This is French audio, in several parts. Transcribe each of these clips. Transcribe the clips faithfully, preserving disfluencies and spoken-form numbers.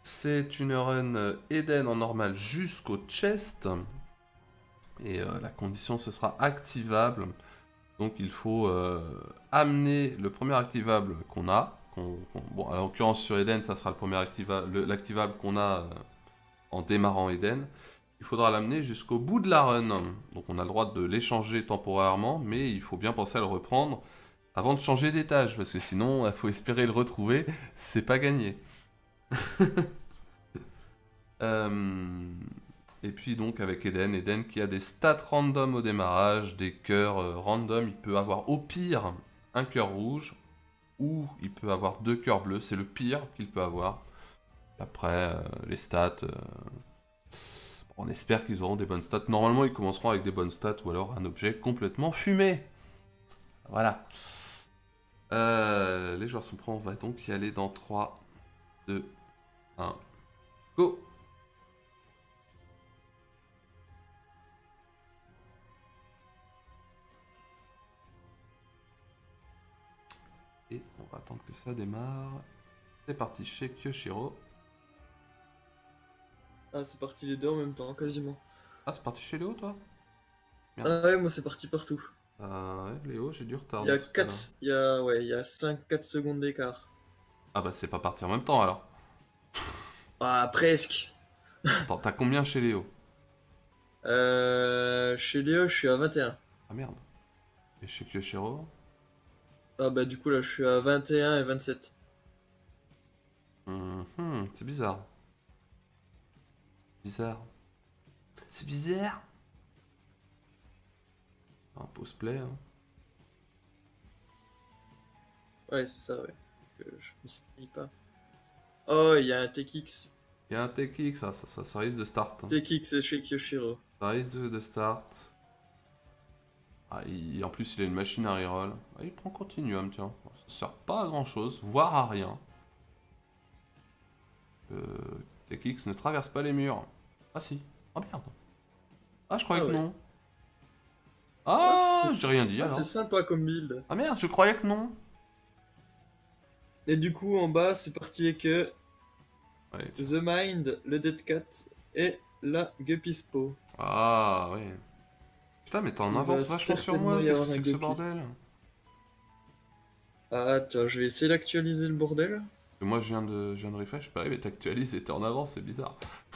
c'est une run euh, Eden en normal jusqu'au chest. Et euh, la condition, ce sera activable. Donc il faut euh, amener le premier activable qu'on a. Qu'on, qu'on... Bon, en l'occurrence sur Eden, ça sera le premier activa... le, l'activable qu'on a euh, en démarrant Eden. Il faudra l'amener jusqu'au bout de la run. Donc on a le droit de l'échanger temporairement, mais il faut bien penser à le reprendre avant de changer d'étage, parce que sinon, il faut espérer le retrouver, c'est pas gagné. euh... Et puis donc avec Eden, Eden qui a des stats random au démarrage, des cœurs euh, random, il peut avoir au pire un cœur rouge, ou il peut avoir deux cœurs bleus, c'est le pire qu'il peut avoir. Après, euh, les stats, euh, on espère qu'ils auront des bonnes stats. Normalement, ils commenceront avec des bonnes stats, ou alors un objet complètement fumé. Voilà. Euh, les joueurs sont prêts, on va donc y aller dans trois, deux, un, go! Et on va attendre que ça démarre. C'est parti chez Kyoshiro. Ah, c'est parti les deux en même temps, quasiment. Ah, c'est parti chez Léo, toi? Merde. Ah ouais, moi c'est parti partout. Euh, ouais, Léo, j'ai du retard. Il y a dans ce cas-là. quatre, il y a, ouais, il y a cinq quatre secondes d'écart. Ah bah c'est pas parti en même temps alors. Ah, presque. Attends, t'as combien chez Léo? Euh, chez Léo, je suis à vingt et un. Ah merde. Et chez Kyoshiro? Ah bah du coup là, je suis à vingt et un et vingt-sept. Hum, hum, c'est bizarre. Bizarre. C'est bizarre. Un pause play. Hein. Ouais, c'est ça, ouais. Que je m'y pas. Oh, il y a un T K X. Il y a un T K X, ça, ça, ça, ça risque de start. Hein. T K X chez Kyoshiro. Ça risque de, de start. Ah, il, en plus, il a une machine à reroll. Ah, il prend continuum, tiens. Ça sert pas à grand chose, voire à rien. Euh, T K X ne traverse pas les murs. Ah si. Ah merde. Ah, je croyais Ah que ouais. non. Ah, Ah, j'ai rien dit ah, alors. c'est sympa comme build. Ah merde, je croyais que non. Et du coup, en bas, c'est parti que Ouais, The Mind, le Dead Cat et la Guppispo. ah, ouais. Putain, mais t'en Il avances va vachement sur certainement moi, y qu'est-ce que avoir un c'est que ce Guppy. bordel? Ah, attends, je vais essayer d'actualiser le bordel. Moi, je viens de, je viens de refresh, je suis pas arrivé, t'actualises et t'es en avance, c'est bizarre.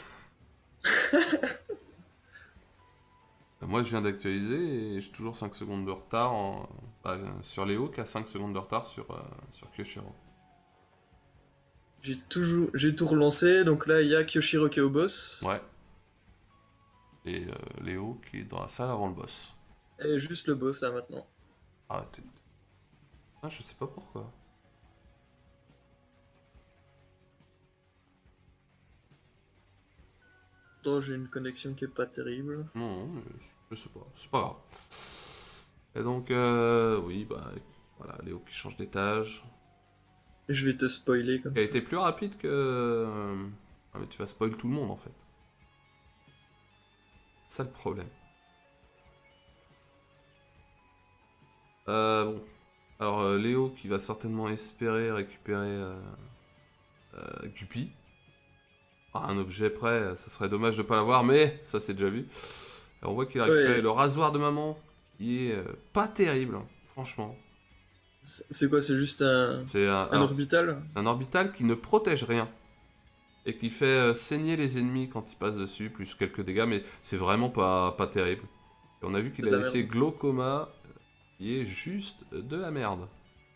Moi, je viens d'actualiser et j'ai toujours cinq secondes de retard en... bah, sur Léo qui a cinq secondes de retard sur, euh, sur Kyoshiro. J'ai toujours, j'ai tout relancé, donc là il y a Kyoshiro qui est au boss. Ouais. Et euh, Léo qui est dans la salle avant le boss. Et juste le boss là maintenant. Ah, t'es... Ah, je sais pas pourquoi. Attends, j'ai une connexion qui est pas terrible. Non, non, mais je, je sais pas, c'est pas grave. Et donc, euh, oui, bah, voilà, Léo qui change d'étage. Je vais te spoiler comme Il a ça. été plus rapide que... Ah, mais tu vas spoil tout le monde en fait. C'est ça le problème. Euh, bon. Alors, euh, Léo qui va certainement espérer récupérer euh, euh, Guppy. Ah, un objet prêt, ça serait dommage de pas l'avoir, mais ça c'est déjà vu. Et on voit qu'il a récupéré Ouais. le rasoir de maman, qui est euh, pas terrible, hein, franchement. C'est quoi, c'est juste un, C'est un, un alors, orbital? un orbital qui ne protège rien. Et qui fait euh, saigner les ennemis quand il passe dessus, plus quelques dégâts, mais c'est vraiment pas, pas terrible. Et on a vu qu'il C'est a de la laissé merde. Glaucoma, qui est juste de la merde.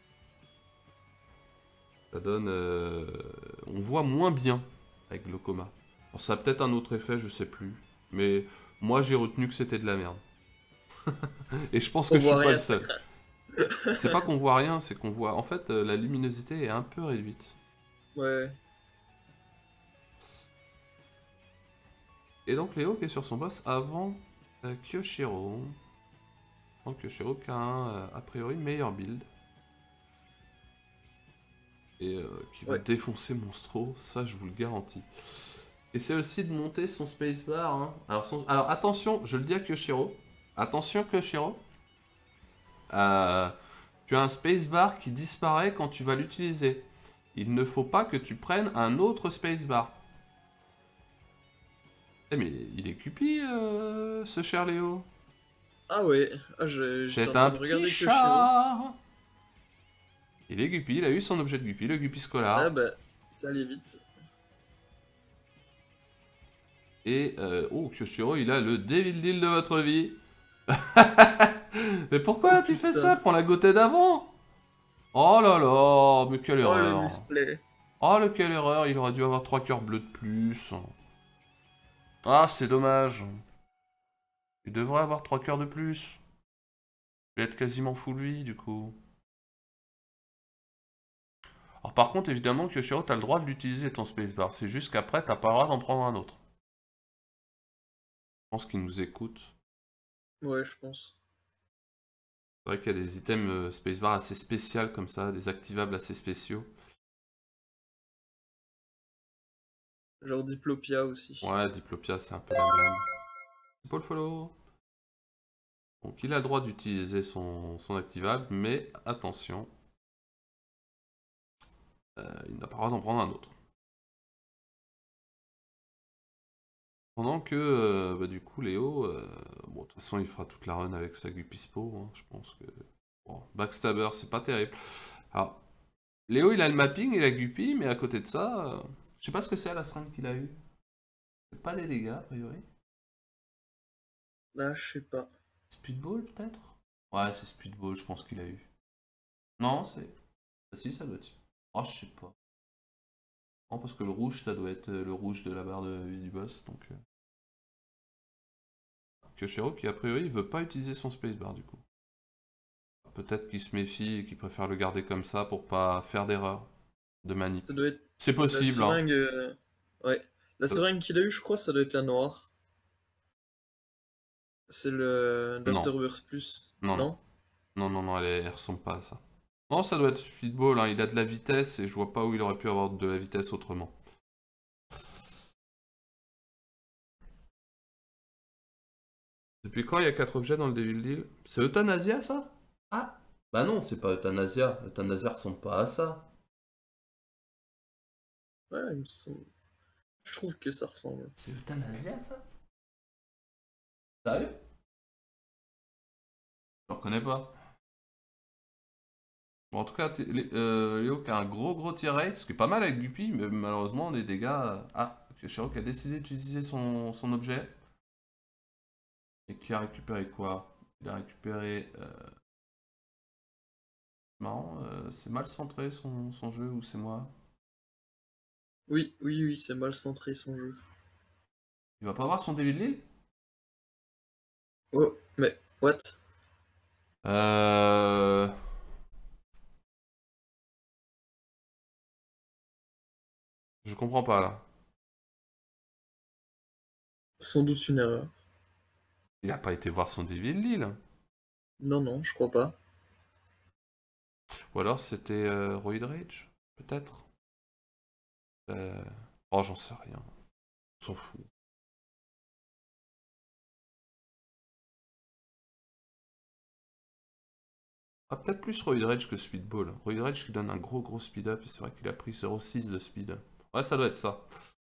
Ça donne... euh, on voit moins bien avec Glaucoma. Bon, ça a peut-être un autre effet, je sais plus. Mais moi j'ai retenu que c'était de la merde. Et je pense que On je suis voit pas rien, le ça seul. craint. C'est pas qu'on voit rien, c'est qu'on voit... En fait, euh, la luminosité est un peu réduite. Ouais. Et donc Léo qui est sur son boss avant euh, Kyoshiro. Donc Kyoshiro qui a un, euh, a priori, meilleur build. Et euh, qui va Ouais. défoncer Monstro, ça je vous le garantis. Et c'est aussi de monter son spacebar. Hein. Alors, son... Alors attention, je le dis à Kyoshiro. Attention Kyoshiro. Euh, tu as un spacebar qui disparaît quand tu vas l'utiliser. Il ne faut pas que tu prennes un autre spacebar. Eh mais il est cupi, euh, ce cher Léo. Ah ouais, ah, je- j'étais en C'est train un de petit regarder Kyoshiro. chat. Il est Guppy, il a eu son objet de Guppy, le Guppy Ah Scholar. bah, ça allait vite. Et, euh, oh, Kyoshiro, il a le Devil Deal de votre vie. Mais Oh pourquoi tu fais ça? putain. Prends la gotée d'avant. Oh là là, mais quelle Oh le erreur. musclé. Oh, le quelle erreur, il aurait dû avoir trois cœurs bleus de plus. Ah, c'est dommage. Il devrait avoir trois cœurs de plus. Il va être quasiment full vie, du coup. Alors par contre, évidemment, Kyoshiro, t'as le droit de l'utiliser ton spacebar. C'est juste qu'après, t'as pas le droit d'en prendre un autre. Je pense qu'il nous écoute. Ouais, je pense. C'est vrai qu'il y a des items euh, spacebar assez spéciaux comme ça, des activables assez spéciaux. Genre Diplopia aussi. Ouais, Diplopia, c'est un peu la même. C'est pas le follow. Donc il a le droit d'utiliser son, son activable, mais attention, euh, il n'a pas le droit d'en prendre un autre. Pendant que, euh, bah, du coup, Léo, euh, bon, de toute façon, il fera toute la run avec sa Gupispo, hein, je pense que... Bon, Backstabber, c'est pas terrible. Alors, Léo, il a le mapping, il a Guppy, mais à côté de ça, euh, je sais pas ce que c'est à la seringue qu'il a eu. C'est pas les dégâts, a priori. Ah, je sais pas. Speedball, peut-être? Ouais, c'est Speedball, je pense qu'il a eu. Non, c'est... Ah, si, ça doit être... Oh, je sais pas. Non, parce que le rouge, ça doit être euh, le rouge de la barre de vie du boss, donc... Euh... Kyoshiro qui, a priori, veut pas utiliser son spacebar, du coup. Peut-être qu'il se méfie et qu'il préfère le garder comme ça pour pas faire d'erreur de manip. Ça doit être C'est la possible, hein. seringue... euh, Ouais. La Euh, seringue qu'il a eu, je crois, ça doit être la noire. C'est le non, d'Afterburst Plus. non, non. Non? Non, non, non, elle, est- elle ressemble pas à ça. Non, ça doit être Speedball, hein. Il a de la vitesse et je vois pas où il aurait pu avoir de la vitesse autrement. Depuis quand il y a quatre objets dans le Devil Deal? C'est Euthanasia, ça? Ah! Bah non, c'est pas Euthanasia. Euthanasia ressemble pas à ça. Ouais, il me semble. Je trouve que ça ressemble. C'est Euthanasia, ça? Sérieux? Je le reconnais pas. Bon, en tout cas, euh, Léo qui a un gros gros tir rate, ce qui est pas mal avec Guppy, mais malheureusement, les dégâts... euh, Ah, Kyoshiro qui a décidé d'utiliser son, son objet. Et qui a récupéré quoi? Il a récupéré... Euh... Marrant, euh, c'est mal centré son, son jeu ou c'est moi? Oui, oui, oui, c'est mal centré son jeu. Il va pas avoir son Devil Deal? Oh, mais, what? Euh... Je comprends pas là. Sans doute une erreur. Il a pas été voir son Devil Deal. Non, non, je crois pas. Ou alors c'était euh, Roid Rage? Peut-être? euh... Oh, j'en sais rien. On s'en fout. Ah, peut-être plus Roid Rage que Speedball. Roid Rage qui donne un gros gros speed up, et c'est vrai qu'il a pris zéro virgule six de speed. Ouais, ça doit être ça.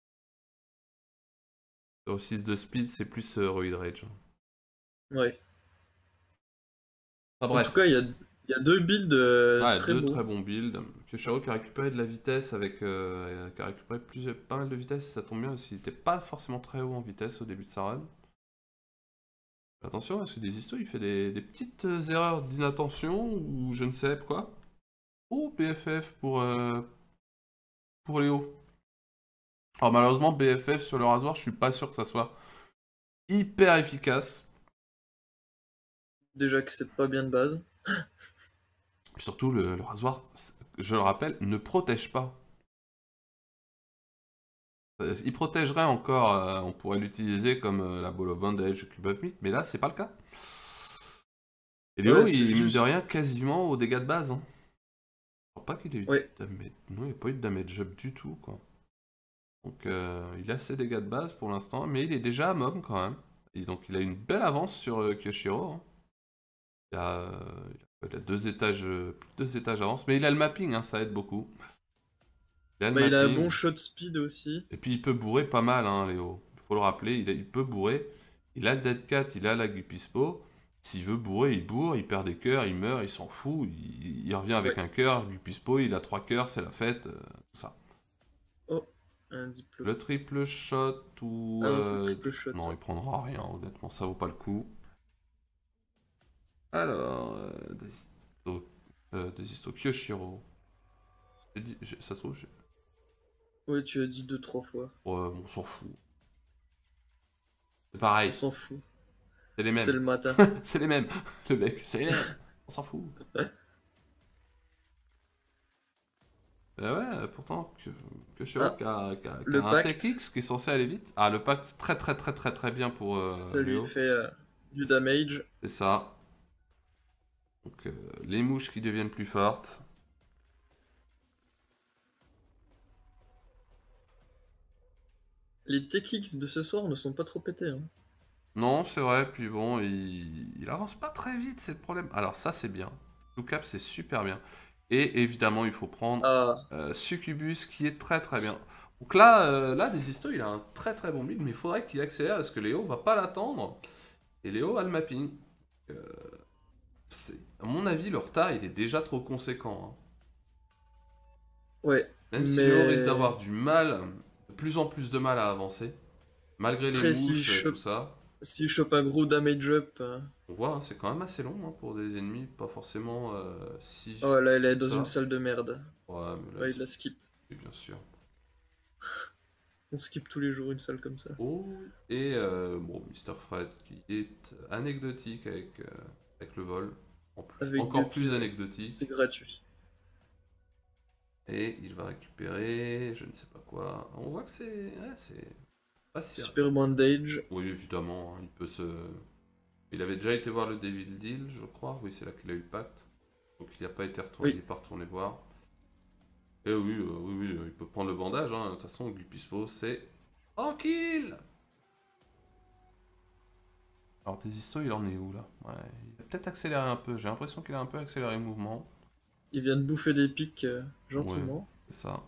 zéro virgule six de speed, c'est plus euh, Roid Rage. Ouais. Ah, En tout bref. cas, il y a, il y a deux builds euh, Ouais, très deux beaux. très bons builds. Kyoshiro qui a récupéré de la vitesse avec. Euh, qui a récupéré plusieurs, pas mal de vitesse, ça tombe bien parce qu'il était pas forcément très haut en vitesse au début de sa run. Attention, parce que des histoires, il fait des, des petites euh, erreurs d'inattention ou je ne sais quoi. Oh, B F F pour, euh, pour Léo. Alors malheureusement, B F F sur le rasoir, je suis pas sûr que ça soit hyper efficace. Déjà que c'est pas bien de base. Surtout, le, le rasoir, je le rappelle, ne protège pas. Euh, Il protégerait encore, euh, on pourrait l'utiliser comme euh, la Ball of Bandage, Cube of Meat, mais là, c'est pas le cas. Et Léo, Ouais, c'est il mine de juste. rien quasiment aux dégâts de base. Hein. Je crois pas qu'il ait eu Ouais. de damage. Non, il n'a pas eu de damage up du tout, quoi. Donc, euh, il a ses dégâts de base pour l'instant, mais il est déjà à mob quand même. Et donc, il a une belle avance sur euh, Kyoshiro. Hein. Il, a, euh, il a deux étages, euh, plus de deux étages d'avance, mais il a le mapping, hein, ça aide beaucoup. Il a le Bah, il a un mapping. bon shot speed aussi. Et puis, il peut bourrer pas mal, hein, Léo. faut le rappeler, il, a- il peut bourrer. Il a le Dead Cat, il a la Gupispo. S'il veut bourrer, il bourre, il perd des cœurs, il meurt, il s'en fout. Il, il revient avec Ouais. un cœur, Gupispo, il a trois cœurs, c'est la fête, euh, tout ça. Oh, un diplôme. Le triple shot ou... Ah non, c'est le euh, triple shot. Non, il prendra rien, honnêtement, ça vaut pas le coup. Alors, euh, Desisto, euh, Desisto Kyoshiro. J'ai dit- j'ai- ça se trouve, j'ai- Ouais, tu as dit deux, trois fois. ouais, bon, on s'en fout. C'est On pareil, s'en fout. c'est les C'est mêmes. le matin. C'est les mêmes. Le mec, c'est les mêmes. On s'en fout. Euh, ouais, pourtant, que, que Shiro Ah, qui a, qui a- qui le a un Tech pacte, X qui est censé aller vite. Ah, le pacte, très très très très très bien pour ça euh, lui Léo. fait euh, du damage. C'est ça. Donc, euh, les mouches qui deviennent plus fortes. Les Tech X de ce soir ne sont pas trop pétés. Hein. Non, c'est vrai, puis bon, il, il avance pas très vite, c'est le problème. Alors ça, c'est bien. Blue Cap, c'est super bien. Et évidemment, il faut prendre Ah, euh, Succubus, qui est très très bien. Donc là, euh, là, Desisto, il a un très très bon build, mais il faudrait qu'il accélère, parce que Léo va pas l'attendre. Et Léo a le mapping. Euh, c'est- à mon avis, le retard, il est déjà trop conséquent, hein. ouais. Même si Léo risque Mais d'avoir du mal, de plus en plus de mal à avancer, malgré les après, s'il mouches et tout chope, ça. s'il chope un gros damage up. euh, On voit, hein, c'est quand même assez long hein, pour des ennemis, pas forcément euh, si... Oh là, il est comme dans une ça. salle de merde. Ouais, mais là, Ouais, il- il la skip. oui, bien sûr. On skip tous les jours une salle comme ça. Oh, et euh, bon, Mister Fred qui est anecdotique avec, euh, avec le vol, en plus, Avec encore deux plus pieds. anecdotique. C'est gratuit. Et il va récupérer, je ne sais pas quoi. On voit que c'est... Ouais, c'est pas si... Super bandage. Oui, évidemment, hein, il peut se... Il avait déjà été voir le Devil Deal, je crois. Oui, c'est là qu'il a eu le pacte. Donc il n'a pas été retourné, Oui. il n'est pas retourné voir. Et oui, euh, oui, oui, euh, il peut prendre le bandage. Hein. De toute façon, Gupispo, c'est tranquille. Alors, Desisto, il en est où là? Ouais, il a peut-être accéléré un peu. J'ai l'impression qu'il a un peu accéléré le mouvement. Il vient de bouffer des pics euh, Ouais, gentiment. c'est ça.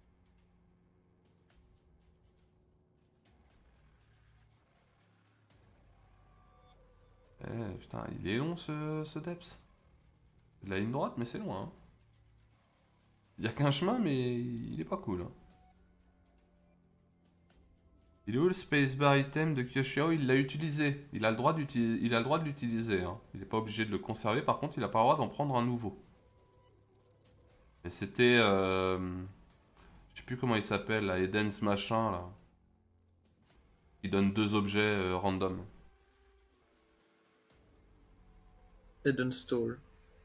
Eh, putain, il est long ce, ce Deps. Il a une droite, mais c'est loin. Hein. Il n'y a qu'un chemin, mais il est pas cool. Hein. Il est où le spacebar item de Kyoshiro? Il l'a utilisé. Il a le droit d'utiliser. Il a le droit de l'utiliser. Hein. Il n'est pas obligé de le conserver. Par contre, il n'a pas le droit d'en prendre un nouveau. Et c'était... Euh... Je sais plus comment il s'appelle, là. Eden's machin, là. Il donne deux objets euh, random. Eden Stall.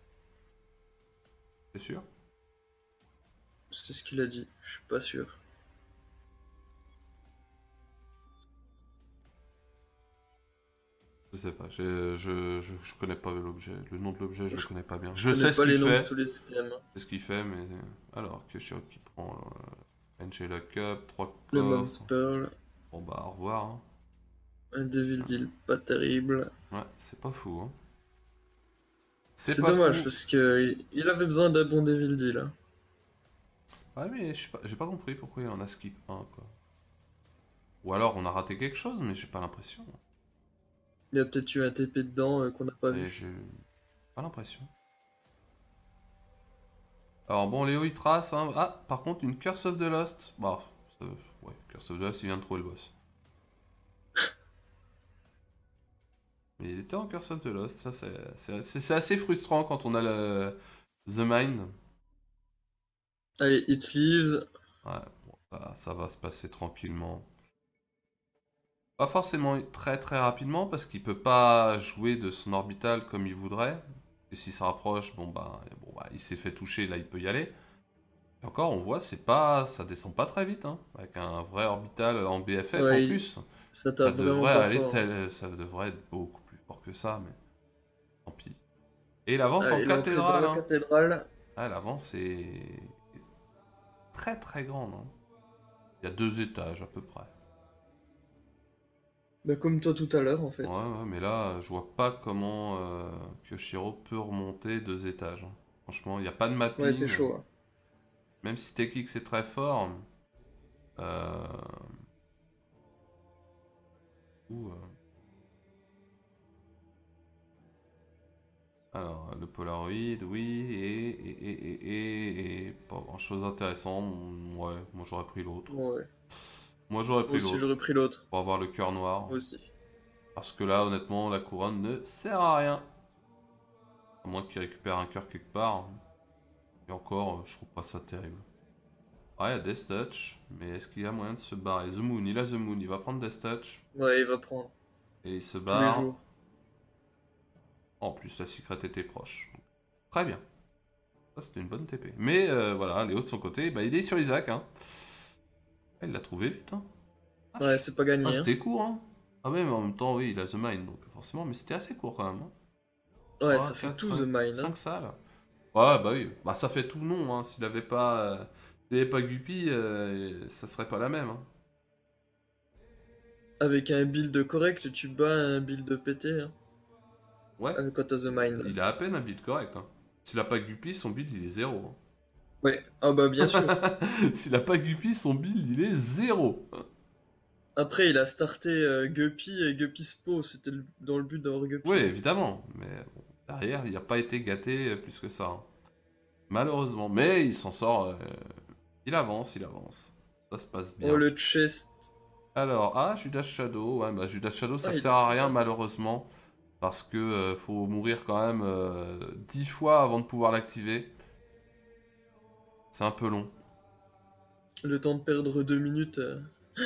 C'est sûr? C'est ce qu'il a dit. Je suis pas sûr. Je sais pas. Je, je, je, je connais pas l'objet. Le nom de l'objet, je le Je, connais pas bien. je Je connais sais ce pas les qu'il noms de fait. tous les items. C'est ce qu'il fait, mais... Alors, Kyoshiro qui prend... Euh, Angela Cup, trois Le Mom's coffres. Pearl. Bon bah, au revoir. Hein. Un Devil Deal pas terrible. Ouais, c'est pas fou, hein. C'est pas dommage fou. parce que il avait besoin d'un bon Devil Deal. Hein. Ouais, mais je sais pas- j'ai pas compris pourquoi il en a skip un, quoi. Ou alors on a raté quelque chose, mais j'ai pas l'impression. Il y a peut-être eu un T P dedans euh, qu'on n'a pas Et vu. j'ai pas l'impression. Alors bon, Léo il trace, hein. Ah, par contre, une Curse of the Lost. Bah, ça- ouais, Curse of the Lost, il vient de trouver le boss. Mais il était en Curse of the Lost, ça c'est c'est- c'est- c'est assez frustrant quand on a le The Mind. Allez, It Leaves. Ouais, bon, ça, ça va se passer tranquillement. Pas forcément très très rapidement parce qu'il peut pas jouer de son orbital comme il voudrait. Et s'il se rapproche, bon bah, bon bah il s'est fait toucher, là il peut y aller. Et encore, on voit, c'est pas, ça descend pas très vite, hein. Avec un vrai orbital en B F F Ouais, en il- plus, Ça ça tape vraiment devrait pas aller fort. tel, ça devrait être beaucoup plus fort que ça, mais tant pis. Et il avance en Allez, l'entrée dans cathédrale, la hein. cathédrale. Ah, l'avance est très très grande, hein. Il y a deux étages à peu près. Bah, comme toi tout à l'heure en fait. Ouais, ouais, mais là, je vois pas comment euh, Kyoshiro peut remonter deux étages, hein. Franchement, il n'y a pas de mapping. Ouais, c'est chaud. Hein. Même si Tekix est très fort, euh, coup, euh... Alors, le Polaroid, oui, et, et, et, et, et, et pas grand chose d'intéressant. Ouais, moi j'aurais pris l'autre. Ouais. Moi j'aurais Moi pris aussi, l'autre j'aurais pris l'autre. pour avoir le cœur noir. Moi aussi. Parce que là, honnêtement, la couronne ne sert à rien. À moins qu'il récupère un cœur quelque part. Et encore, euh, je trouve pas ça terrible. Ah, il y a Death Touch, mais est-ce qu'il y a moyen de se barrer? The Moon, il a The Moon, il va prendre Death Touch. Ouais, il va prendre. Et il se Tous les barre. jours. En plus, la secret était proche. Très bien. Ça, c'était une bonne T P. Mais euh, voilà, Léo de son côté, bah, il est sur Isaac. Hein. Ah, il l'a trouvé vite. Hein. Ah, Ouais, c'est pas gagné. ah, Hein. c'était court. Hein. Ah, ouais, mais en même temps, oui, il a The Mind, donc forcément, mais c'était assez court quand même. Hein. Ouais, trois, ça fait quatre, tout cinq, The Mine. cinq Hein. salles. Ouais, bah oui. Bah, ça fait tout non. Hein. S'il avait pas, euh, s'il avait pas Guppy, euh, ça serait pas la même. Hein. Avec un build correct, tu bats un build pété. Hein. Ouais. Euh, Quand t'as The Mine. Il a à peine un build correct. Hein. S'il a pas Guppy, son build il est zéro. Hein. Ouais, ah bah bien sûr. S'il a pas Guppy, son build il est zéro. Après, il a starté euh, Guppy et Guppy Spo. C'était le- dans le but d'avoir Oui, Guppy. évidemment. Mais bon, derrière, il n'a pas été gâté euh, plus que ça. Hein. Malheureusement. Mais il s'en sort. euh, Il avance, il avance. Ça se passe Oh, bien. le chest. Alors, ah, Judas Shadow. Ouais, bah Judas Shadow, ça Ah, il sert a à fait rien ça. malheureusement. Parce que euh, faut mourir quand même euh, dix fois avant de pouvoir l'activer. C'est un peu long. Le temps de perdre deux minutes euh,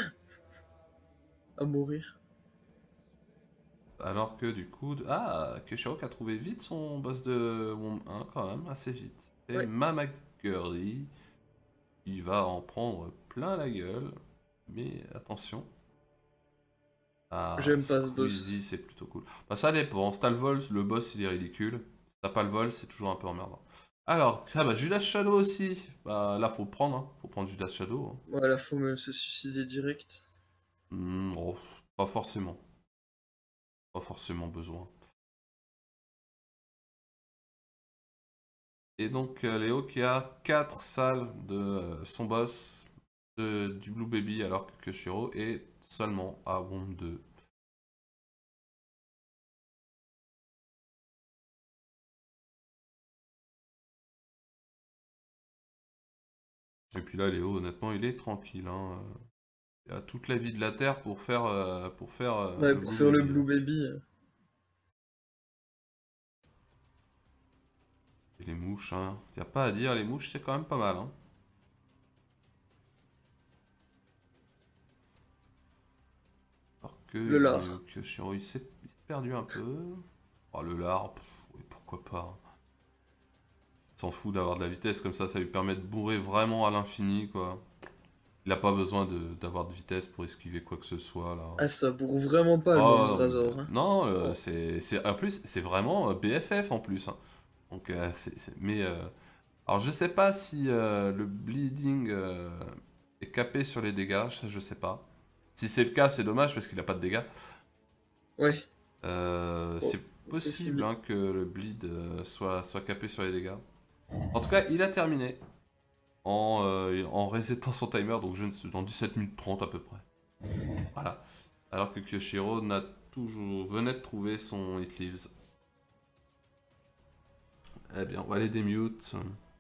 à mourir. Alors que du coup, ah, Keshiro a trouvé vite son boss de Womb un quand même, assez vite. Et Ouais. Mama Curly, il va en prendre plein la gueule, mais attention. Ah, J'aime pas ce Squeezie, boss. c'est plutôt cool. Bah ça dépend, si t'as le vol, le boss il est ridicule. Si t'as pas le vol, c'est toujours un peu emmerdant. Alors, ah bah Judas Shadow aussi. Bah là faut le prendre, hein. Faut prendre Judas Shadow. Hein. Voilà, faut même se suicider direct. Hmm, oh, pas forcément. Pas forcément besoin. Et donc euh, Léo qui a quatre salles de euh, son boss de- du Blue Baby alors que Kyoshiro est seulement à Womb deux. Et puis là Léo honnêtement il est tranquille. Hein. Il a toute la vie de la Terre pour faire, euh, pour faire euh, Ouais, le pour Blue faire le Baby. Blue Hein. Baby. euh. Et les mouches, hein. Y a pas à dire, les mouches c'est quand même pas mal. Hein. Alors que Le euh, lard. Kyoshiro il s'est il s'est perdu un peu. Oh, le lard, pff, oui, pourquoi pas. Hein. Il s'en fout d'avoir de la vitesse comme ça, ça lui permet de bourrer vraiment à l'infini quoi. Il a pas besoin de- d'avoir de, vitesse pour esquiver quoi que ce soit là. Ah, ça bourre vraiment pas le Oh, Mom's Razor. Hein. non, euh, Oh. c'est, c'est, en plus, c'est vraiment euh, B F F en plus. Hein. Donc, euh, c'est, c'est- mais, euh, alors je sais pas si euh, le bleeding euh, est capé sur les dégâts, ça je sais pas. Si c'est le cas, c'est dommage parce qu'il a pas de dégâts. Ouais. Euh, Bon, c'est c'est possible fini. hein, que le bleed euh, soit, soit capé sur les dégâts. En tout cas, il a terminé en, euh, en resetant son timer, donc je ne sais, dans dix-sept minutes trente à peu près. Voilà. Alors que Kyoshiro n'a toujours venait de trouver son Hit Leaves. Eh bien, on va les démute.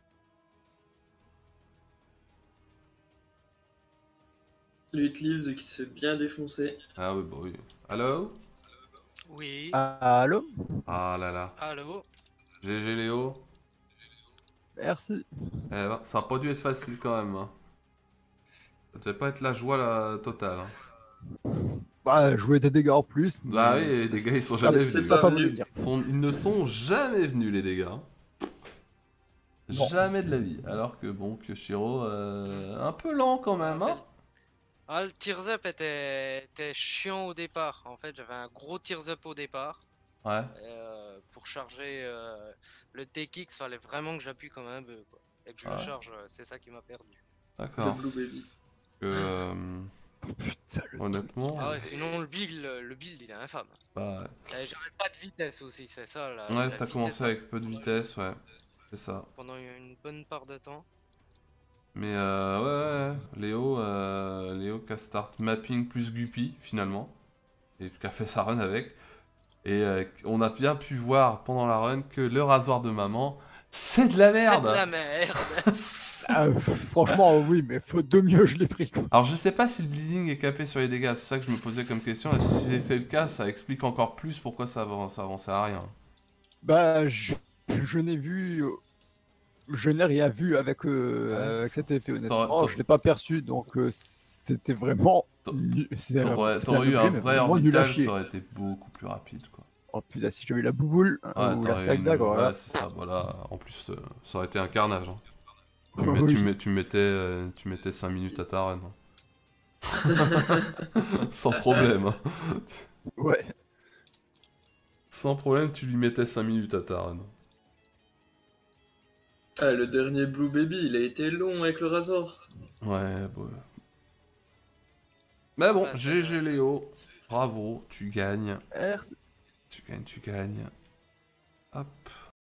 Le Hit Leaves qui se fait bien défoncer. Ah oui, bah oui. Allô? Oui, Allô? Ah là là. allô? G G Léo. Merci. Eh ben, ça a pas dû être facile quand même. Hein. Ça devait pas être la joie la totale. Hein. Bah, je voulais des dégâts en plus, Bah mais oui, les ça- dégâts ils sont ça- jamais C'est venus. ça a pas pas voulu venu. venir. Ils, sont- ils ne sont jamais venus les dégâts. Hein. Non. Jamais de la vie. Alors que bon, Kyoshiro, euh, un peu lent quand même. Ah, Hein. Ah, le tears up était, était chiant au départ. En fait, j'avais un gros tears up au départ. Ouais. Euh, pour charger euh, le T X, fallait vraiment que j'appuie comme un bœuf. Quoi. Et que je le Ouais. charge, euh, c'est ça qui m'a perdu. Le D'accord. Blue Baby. Que, euh, Putain, le honnêtement, Ah ouais, sinon le build, le, le build il est infâme. bah Euh, J'avais pas de vitesse aussi, c'est ça. La, ouais, la t'as vitesse commencé m'a- avec peu de vitesse, ouais. C'est ça. pendant une bonne part de temps. Mais euh, ouais, ouais, ouais. Léo, euh, Léo qui a start mapping plus Guppy finalement. et qui a fait sa run avec. Et euh, on a bien pu voir pendant la run que le rasoir de maman, c'est de la C'est merde. de la merde. Ah, franchement, oui, mais faute de mieux, je l'ai pris, quoi. Alors je sais pas si le bleeding est capé sur les dégâts, c'est ça que je me posais comme question. Et si c'est le cas, ça explique encore plus pourquoi ça avance, ça avançait à rien. Bah, je, je n'ai vu... Je n'ai rien vu avec, euh, Ouais, avec c'est cet effet, T'aurais- honnêtement. t'aurais- Je l'ai pas perçu, donc euh, c'était vraiment... T'a- nu- c'est un- T'aurais c'est t'aurais eu degré, un mais vrai vraiment nul à orbital, chier. ça aurait été beaucoup plus rapide, quoi. Oh putain, si j'avais eu la bouboule Ouais, euh, ou la t'aurais eu sagda, une... quoi. Ouais, Voilà. c'est ça, voilà. En plus, euh, ça aurait été un carnage. Hein. Tu, Oui. mets- tu, mets- tu mettais, euh, tu mettais cinq minutes à ta run. hein. Sans problème. hein. Ouais. Sans problème, tu lui mettais cinq minutes à ta run. Ah, le dernier Blue Baby, il a été long avec le Razor. Ouais, bon. Mais bon, Bah, c'est G G vrai. Léo. Bravo, tu gagnes. Merci. Tu gagnes, tu gagnes. Hop.